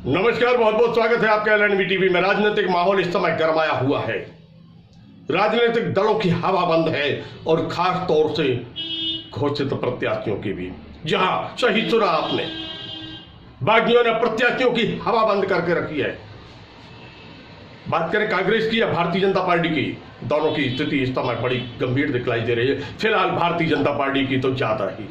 नमस्कार, बहुत बहुत स्वागत है आपका एलएनवी टीवी में। राजनीतिक माहौल इस समय गरमाया हुआ है। राजनीतिक दलों की हवा बंद है और खास तौर से घोषित प्रत्याशियों की भी। जहां सही सुना आपने, बागियों ने प्रत्याशियों की हवा बंद करके रखी है। बात करें कांग्रेस की या भारतीय जनता पार्टी की, दोनों की स्थिति इस समय बड़ी गंभीर दिखलाई दे रही है। फिलहाल भारतीय जनता पार्टी की तो ज्यादा ही।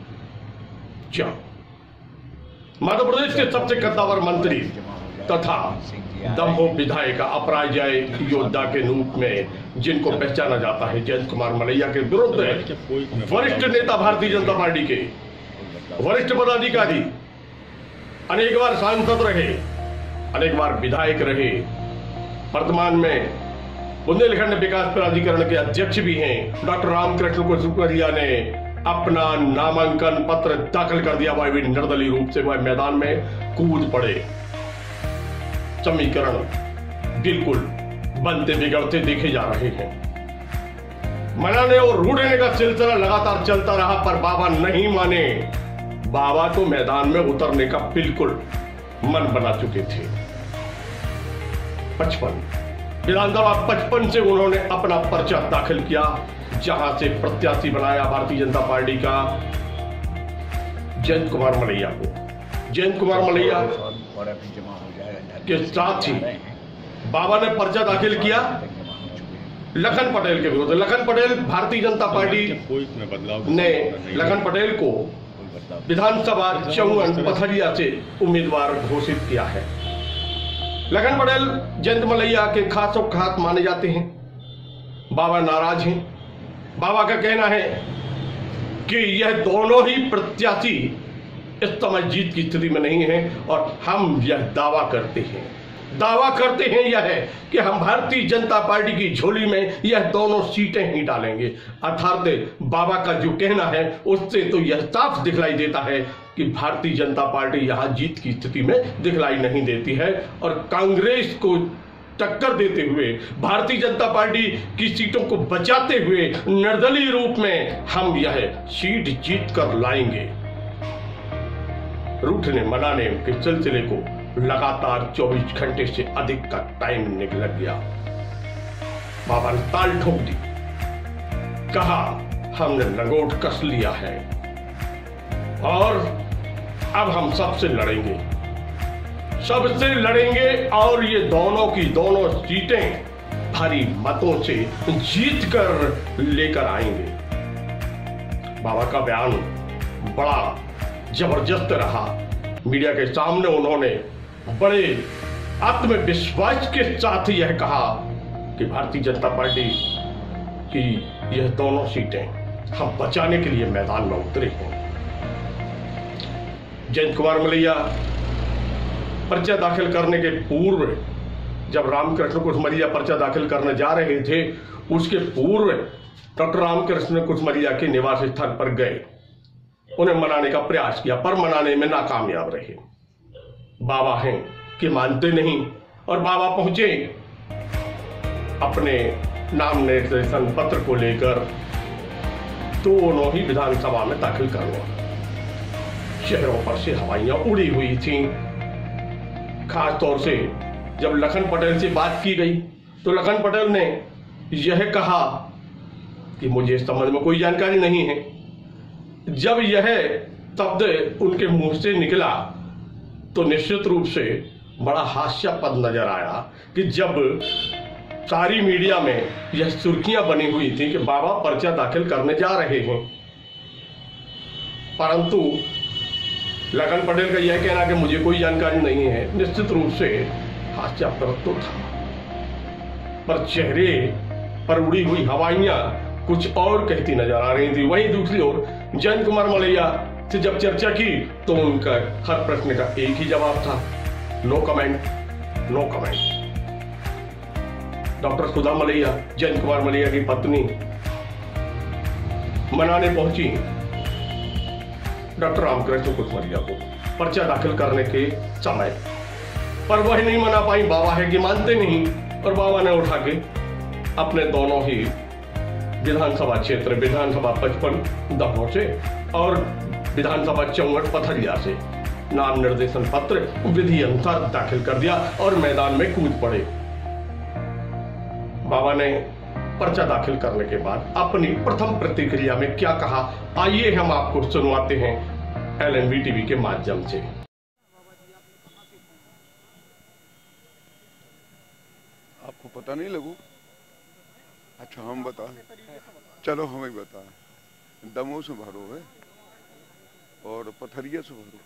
मध्य प्रदेश के सबसे कद्दावर मंत्री तथा दम्भो विधायक अपराजय योद्धा के रूप में जिनको पहचाना जाता है, जयंत कुमार मलैया के विरुद्ध वरिष्ठ नेता भारतीय जनता पार्टी के वरिष्ठ पदाधिकारी, अनेक बार सांसद रहे, अनेक बार विधायक रहे, वर्तमान में बुंदेलखंड विकास प्राधिकरण के अध्यक्ष भी हैं, डॉक्टर रामकृष्ण कुशवाहा ने अपना नामांकन पत्र दाखिल कर दिया। वह भी निर्दलीय रूप से वह मैदान में कूद पड़े। समीकरण बिल्कुल बनते बिगड़ते देखे जा रहे हैं। मनाने और रूठने का सिलसिला लगातार चलता रहा, पर बाबा नहीं माने। बाबा तो मैदान में उतरने का बिल्कुल मन बना चुके थे। 55 विधानसभा 55 से उन्होंने अपना पर्चा दाखिल किया, जहां से प्रत्याशी बनाया भारतीय जनता पार्टी का जयंत कुमार मलैया को। जयंत कुमार मलैया के साथ ही बाबा ने पर्चा दाखिल किया लखन पटेल के विरुद्ध। लखन पटेल, भारतीय जनता पार्टी ने लखन पटेल को विधानसभा 54 पथरिया से उम्मीदवार घोषित किया है। लखन पटेल जयंत मलैया के खासों खास माने जाते हैं। बाबा नाराज हैं। बाबा का कहना है कि यह दोनों ही प्रत्याशी इस समय जीत की स्थिति में नहीं है और हम यह दावा करते हैं यह है कि हम भारतीय जनता पार्टी की झोली में यह दोनों सीटें ही डालेंगे। अर्थात बाबा का जो कहना है उससे तो यह साफ दिखलाई देता है कि भारतीय जनता पार्टी यहां जीत की स्थिति में दिखलाई नहीं देती है और कांग्रेस को टक्कर देते हुए, भारतीय जनता पार्टी की सीटों को बचाते हुए निर्दलीय रूप में हम यह सीट जीत कर लाएंगे। रूठने मनाने के सिलसिले को लगातार 24 घंटे से अधिक का टाइम निकल गया। बाबा ने ताल ठोक दी, कहा हमने लंगोट कस लिया है और अब हम सबसे लड़ेंगे और ये दोनों की दोनों सीटें भारी मतों से जीत कर लेकर आएंगे। बाबा का बयान बड़ा जबरदस्त रहा। मीडिया के सामने उन्होंने बड़े आत्मविश्वास के साथ यह कहा कि भारतीय जनता पार्टी की यह दोनों सीटें हम बचाने के लिए मैदान में उतरे हैं। जयंत कुमार मलैया पर्चा दाखिल करने के पूर्व, जब रामकृष्ण कुशवाहा पर्चा दाखिल करने जा रहे थे, उसके पूर्व डॉक्टर रामकृष्ण कुशवाहा के निवास स्थान पर गए, उन्हें मनाने का प्रयास किया, पर मनाने में नाकामयाब रहे। बाबा हैं कि मानते नहीं और बाबा पहुंचे अपने नाम निर्देशन पत्र को लेकर दोनों ही विधानसभा में दाखिल करने। शहरों पर से हवाइयां उड़ी हुई थीं। खास तौर से जब लखन पटेल से बात की गई तो लखन पटेल ने यह कहा कि मुझे इस संबंध में कोई जानकारी नहीं है। जब यह शब्द उनके मुंह से निकला तो निश्चित रूप से बड़ा हास्यास्पद नजर आया कि जब सारी मीडिया में यह सुर्खियां बनी हुई थी कि बाबा पर्चा दाखिल करने जा रहे हैं, परंतु लखन पटेल का यह कहना कि मुझे कोई जानकारी नहीं है, निश्चित रूप से हास्यास्पद तो था। पर चेहरे पर उड़ी हुई हवाइयां कुछ और कहती नजर आ रही थी। वहीं दूसरी ओर जयंत कुमार मलैया से जब चर्चा की तो उनका हर प्रश्न का एक ही जवाब था, no comment, no comment. Doctor Sudha Malaiya, Jayant Kumar Malaiya की पत्नी, मनाने पहुंची डॉक्टर रामकृष्ण कुशवाहा को पर्चा दाखिल करने के समय, पर वह नहीं मना पाई। बाबा है कि मानते नहीं और बाबा ने उठा के अपने दोनों ही विधानसभा क्षेत्र, विधानसभा 55 दमोह से और विधानसभा 54 पथरिया से नाम निर्देशन पत्र विधि अनुसार दाखिल कर दिया और मैदान में कूद पड़े। बाबा ने पर्चा दाखिल करने के बाद अपनी प्रथम प्रतिक्रिया में क्या कहा, आइए हम आपको सुनवाते हैं LNV टीवी के माध्यम से। आपको पता नहीं लगू? अच्छा हम बताएं, चलो हमें बताएं। दमों से भरो है और पथरिया से भरो।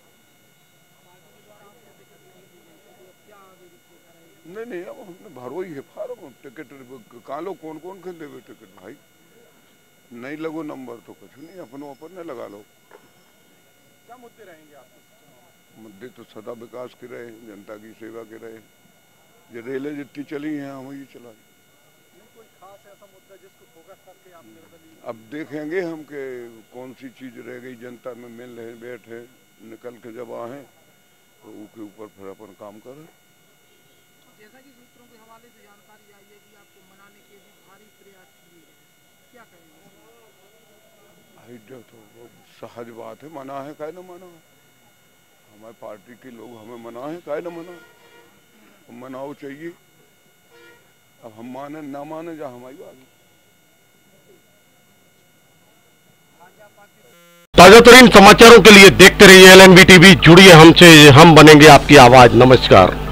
नहीं अब हमने भरो ही है फार्म। टिकट कहाँ लो, कौन कौन के देवे टिकट भाई? नहीं लगो नंबर तो कुछ नहीं, अपनों अपन लगा लो। क्या मुद्दे रहेंगे आपके? मुद्दे तो सदा विकास के रहे, जनता की सेवा के रहे। ये रेलें जितनी चली हैं हम ही चला। कोई खास ऐसा मुद्दा जिसको फोकस करके आप निर्दलीय? अब देखेंगे हम कि कौन सी चीज रह गई जनता में मिल रहे बैठे, निकल के जब आए तो उसके ऊपर फिर अपन काम करें। जैसा कि सूत्रों के हवाले से जानकारी आई है कि आपको मनाने के भी भारी प्रयास किए हैं, क्या कहेंगे? जो तो वो सहज बात है, मना है काहे न मना है। हमारे पार्टी के लोग हमें मना है काहे न मना, मनाओ चाहिए। अब हम माने ना माने जा हमारी बात। ताजा तरीन समाचारों के लिए देखते रहिए LNV टीवी, जुड़िए हमसे, हम बनेंगे आपकी आवाज। नमस्कार।